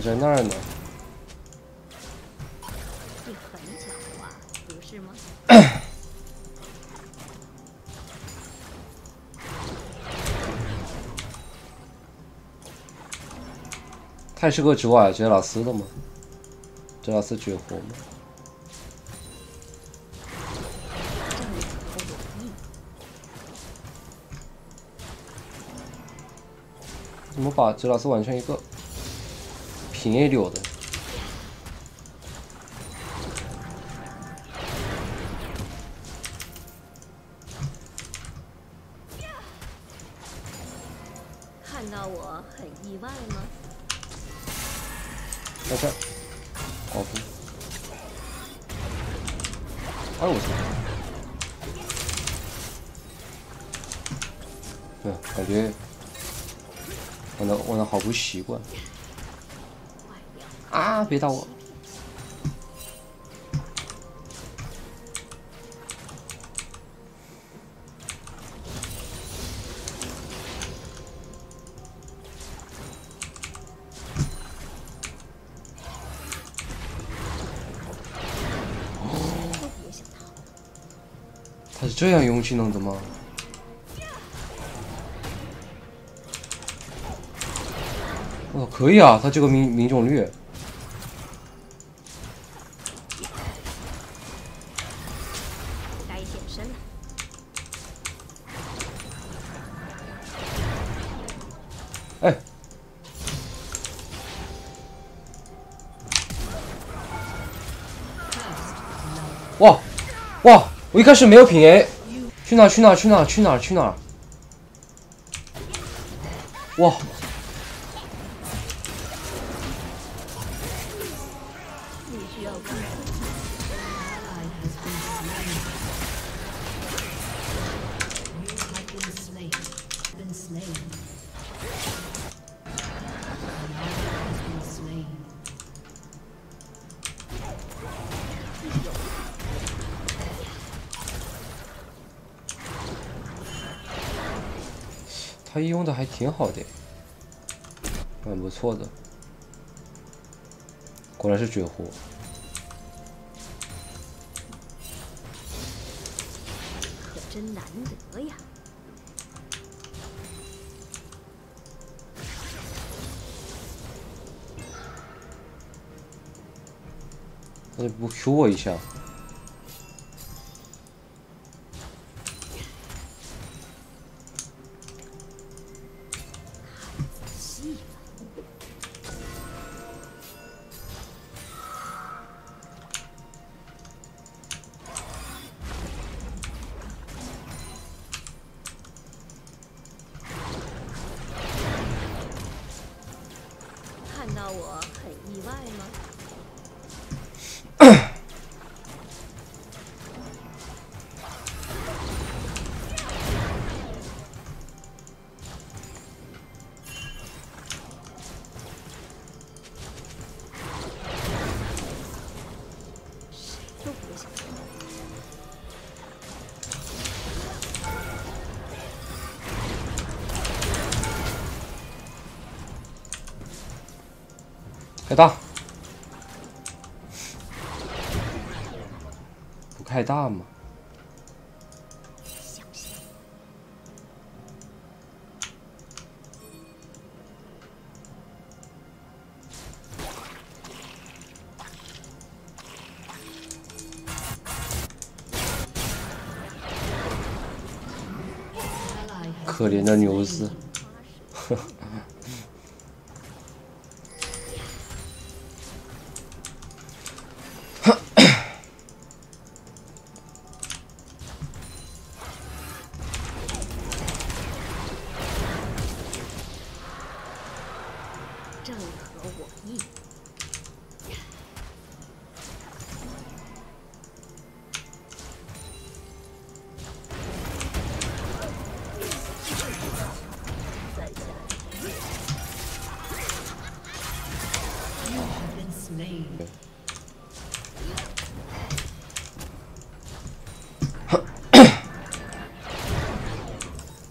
在那儿呢。 你很狡猾，不是吗？ 他也是个植瓦杰拉斯的吗？杰拉斯绝活吗？怎么把杰拉斯玩成一个平 A 流的？ 看到我很意外吗？ 在这儿，保护。哎我操！对，感觉玩的好不习惯。啊！别打我！他是这样用技能的吗？哦，可以啊，他这个命中率。 该现身了。 哎，哇哇！我一开始没有品 A， 去哪去哪去哪去哪去哪？哇！ 你需要帮助。 他用的还挺好的，蛮不错的。果然是绝活。 可真难得呀！ 他就不 Q 我一下？ 看到我很意外吗？都别想。 开大，不开大吗？ 小心！ 可怜的牛子。 正合我意。再下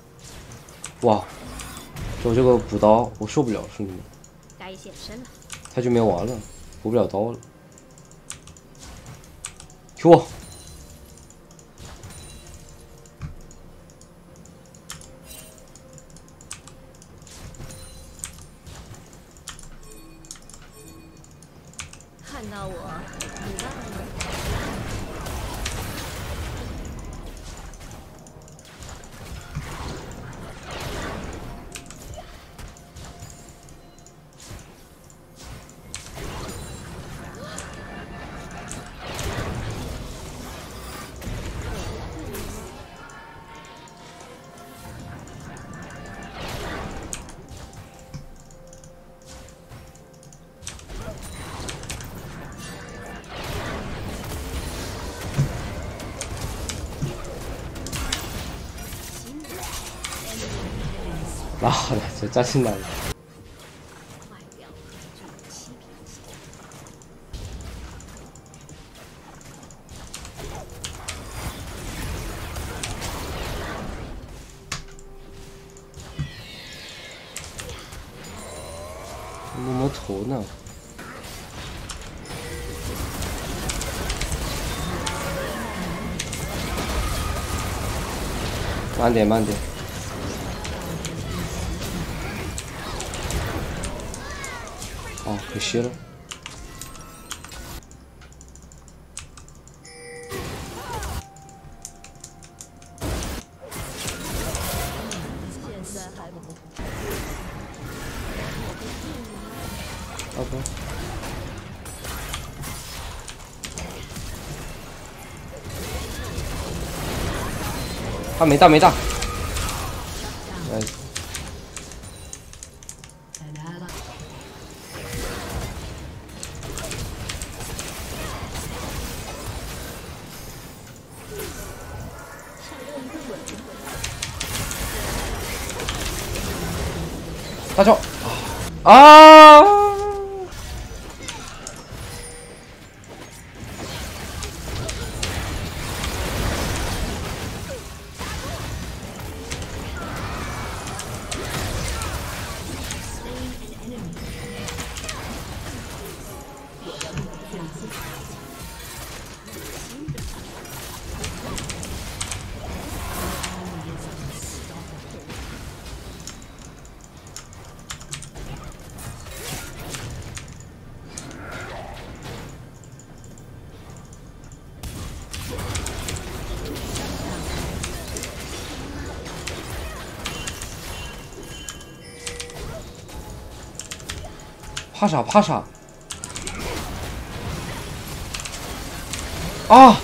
哇！我这个补刀我受不了，兄弟们， 该现身了。 他就没完了，补不了刀了。Q 我！ 看到我很意外吗？ 妈的，这扎进来了！ 外表具有欺骗性。 摸摸头呢。慢点，慢点。哦，可惜了。 现在还不。 OK。他没大没大。来。大招啊！怕啥怕啥啊！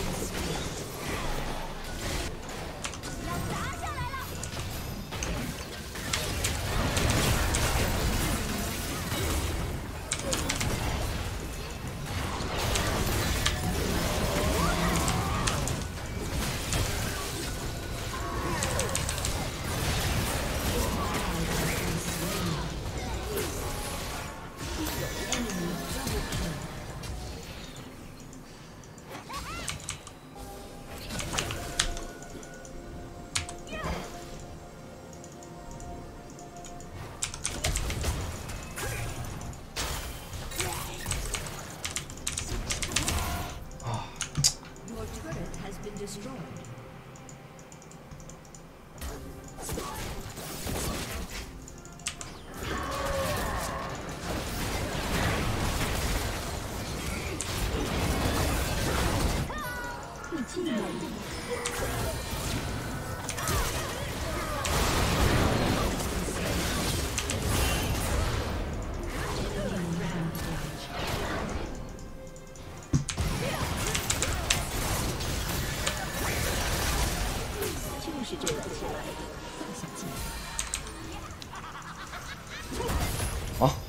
就是这个起来的，放下镜头。 啊！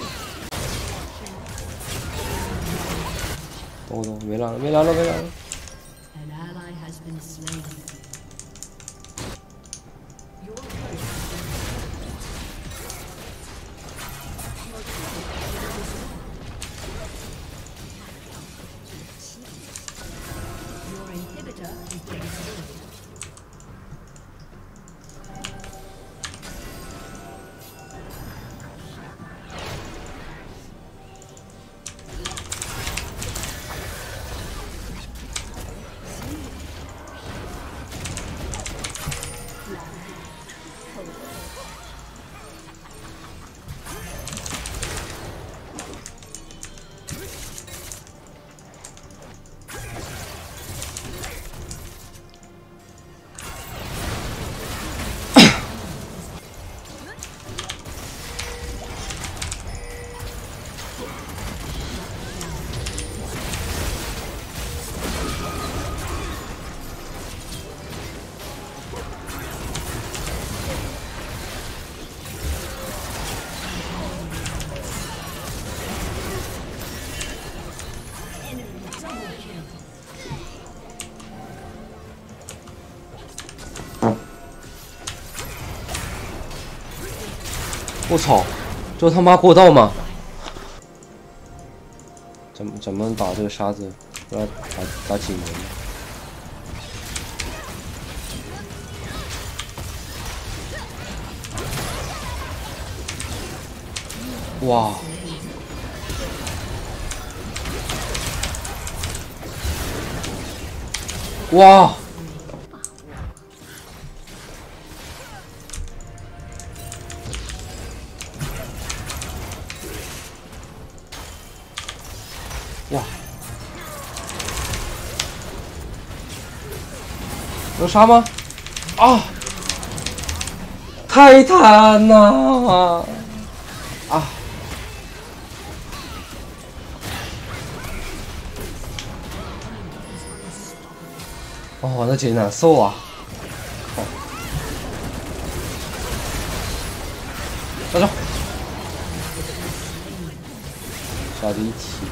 等我，没来了，没来了，没来了。 An ally has been slain. Your inhibitor has been destroyed. 我操，这他妈过道吗？怎么打这个沙子？不要打几轮？哇！哇！哇！有杀吗？啊！泰坦呐！啊！哦，那真难受啊！哦，大招，杀的一体。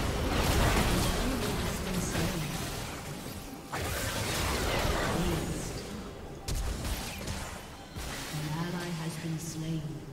An ally has been slain.